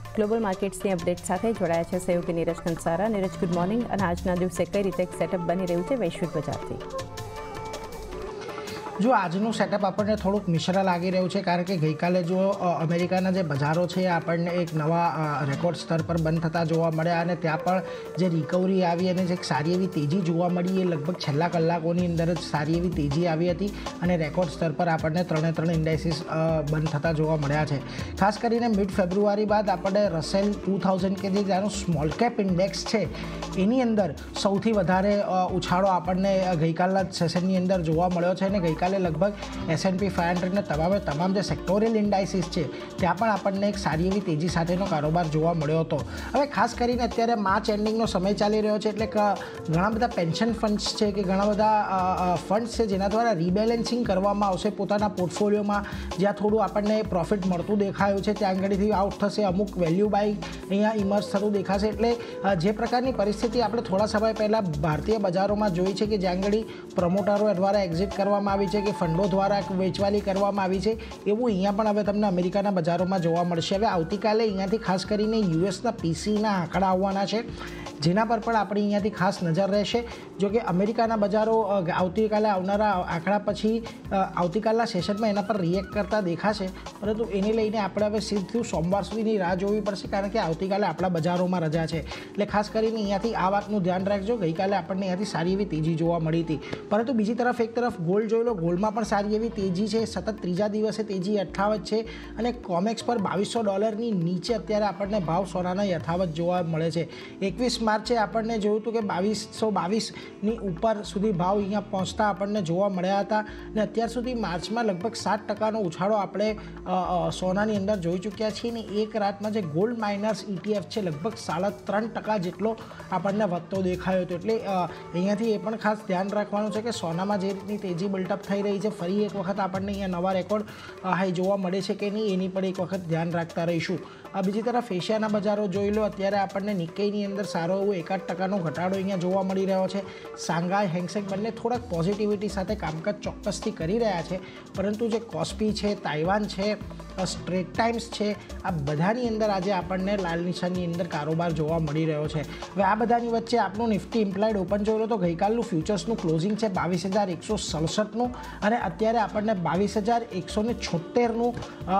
Global માર્કેટ્સની update સાથે જોડાયા છે સહયોગી નીરજ કંસારા। Neeraj, good morning. અને આજના દિવસે કઈ રીતે એક સેટઅપ બની રહ્યું છે વૈશ્વિક બજારથી? જો આજનું સેટઅપ આપણને થોડુંક મિશ્ર લાગી રહ્યું છે, કારણ કે ગઈકાલે જો અમેરિકાના જે બજારો છે આપણને એક નવા રેકોર્ડ સ્તર પર બંધ થતા જોવા મળ્યા, અને ત્યાં પણ જે રિકવરી આવી અને જે એક સારી એવી તેજી જોવા મળી એ લગભગ છેલ્લા કલાકોની અંદર જ સારી એવી તેજી આવી હતી અને રેકોર્ડ સ્તર પર આપણને ત્રણે ઇન્ડાઇસીસ બંધ થતા જોવા મળ્યા છે। ખાસ કરીને મિડ ફેબ્રુઆરી બાદ આપણે રસેલ 2000 કે જે ત્યાંનું સ્મોલ કેપ ઇન્ડેક્સ છે એની અંદર સૌથી વધારે ઉછાળો આપણને ગઈકાલના સેશનની અંદર જોવા મળ્યો છે, અને ગઈકાલે લગભગ S&P 500 ને તમામ જે સેક્ટોરિયલ ઇન્ડાઇસીસ છે ત્યાં પણ આપણને એક સારી એવી તેજી સાથેનો કારોબાર જોવા મળ્યો હતો। હવે ખાસ કરીને અત્યારે માર્ચ એન્ડિંગનો સમય ચાલી રહ્યો છે, એટલે ઘણા બધા પેન્શન ફંડ્સ છે કે ઘણા બધા ફંડ્સ છે જેના દ્વારા રીબેલેન્સિંગ કરવામાં આવશે પોતાના પોર્ટફોલિયોમાં। જ્યાં થોડું આપણને પ્રોફિટ મળતું દેખાયું છે ત્યાં આગળથી આઉટ થશે, અમુક વેલ્યુ બાય અહીંયા ઇમર્જ થતું દેખાશે। એટલે જે પ્રકારની પરિસ્થિતિ આપણે થોડા સમય પહેલાં ભારતીય બજારોમાં જોઈ છે કે જ્યાં આગળ પ્રમોટરો દ્વારા એક્ઝિટ કરવામાં આવી છે કે ફંડો દ્વારા વેચવાલી કરવામાં આવી છે, એવું અહીંયા પણ હવે તમને અમેરિકાના બજારોમાં જોવા મળશે। હવે આવતીકાલે અહીંયાથી ખાસ કરીને યુએસના પીસીના આંકડા આવવાના છે, જેના પર પણ આપણે અહીંયાથી ખાસ નજર રહેશે। જો કે અમેરિકાના બજારો આવતીકાલે આવનારા આંકડા પછી આવતીકાલના સેશનમાં એના પર રિએક્ટ કરતા દેખાશે, પરંતુ એને લઈને આપણે હવે સીધું સોમવાર સુધીની રાહ જોવી પડશે, કારણ કે આવતીકાલે આપણા બજારોમાં રજા છે। એટલે ખાસ કરીને અહીંયાથી આ વાતનું ધ્યાન રાખજો। ગઈકાલે આપણને અહીંયાથી સારી એવી તેજી જોવા મળી હતી, પરંતુ બીજી તરફ એક તરફ ગોલ્ડ જોઈ લો, ગોલ્ડમાં પણ સારી એવી તેજી છે, સતત ત્રીજા દિવસે તેજી યથાવત છે, અને કોમેક્સ પર $2200ની નીચે અત્યારે આપણને ભાવ સોનાના યથાવત જોવા મળે છે। 21 માર્ચે આપણને જોયું હતું કે 2222ની ઉપર સુધી ભાવ અહીંયા પહોંચતા આપણને જોવા મળ્યા હતા, અને અત્યાર સુધી માર્ચમાં લગભગ 7% ઉછાળો આપણે સોનાની અંદર જોઈ ચૂક્યા છીએ, અને એક રાતમાં જે ગોલ્ડ માઇનર્સ ETF છે લગભગ 3.5% જેટલો આપણને વધતો દેખાયો હતો। એટલે અહીંયાથી એ પણ ખાસ ધ્યાન રાખવાનું છે કે સોનામાં જે રીતની તેજી બિલ્ટઅપ થઈ રહી છે, ફરી એક વખત આપણને અહીંયા નવા રેકોર્ડ હાઈ જોવા મળે છે કે નહીં એની પણ એક વખત ધ્યાન રાખતા રહીશું। બીજી તરફ એશિયાના બજારો જોઈ લો, અત્યારે આપણને નિક્કેઈની અંદર સારો એવો 1-8%નો ઘટાડો અહીંયા જોવા મળી રહ્યો છે। શાંઘાઈ, હેંગસેંગ બંને થોડાક પોઝિટિવિટી સાથે કામકાજ ચોક્કસથી કરી રહ્યા છે, પરંતુ જે કોસ્પી છે, તાઇવાન છે, સ્ટ્રેટ ટાઈમ્સ છે, આ બધાની અંદર આજે આપણને લાલ નિશાનની અંદર કારોબાર જોવા મળી રહ્યો છે। હવે આ બધાની વચ્ચે આપણું નિફ્ટી ઇમ્પ્લાઇડ ઓપન જોઈ લો તો ગઈકાલનું ફ્યુચર્સનું ક્લોઝિંગ છે 22,167નું, અને અત્યારે આપણને 22,176નું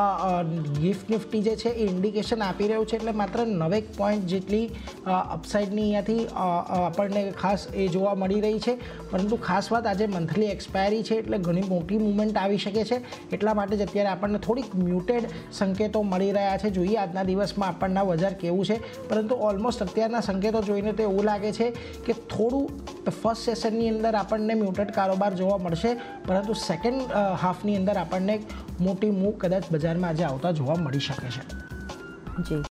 ગિફ્ટ નિફ્ટી જે છે એ ઇન્ડિકેશન આપી રહ્યું છે। એટલે માત્ર 9 પોઈન્ટ જેટલી અપસાઇડની અહીંયાથી આપણને ખાસ એ જોવા મળી રહી છે, પરંતુ ખાસ વાત આજે મંથલી એક્સપાયરી છે એટલે ઘણી મોટી મૂવમેન્ટ આવી શકે છે, એટલા માટે જ અત્યારે આપણને થોડીક મ્યુટેડ સંકેતો મળી રહ્યા છે। જોઈએ આજના દિવસમાં આપણના બજાર કેવું છે, પરંતુ ઓલમોસ્ટ અત્યારના સંકેતો જોઈને તો એવું લાગે છે કે થોડું ફર્સ્ટ સેશનની અંદર આપણને મ્યુટેડ કારોબાર જોવા મળશે, પરંતુ સેકન્ડ હાફની અંદર આપણને મોટી મૂવ કદાચ બજારમાં આજે આવતા જોવા મળી શકે છે। જી।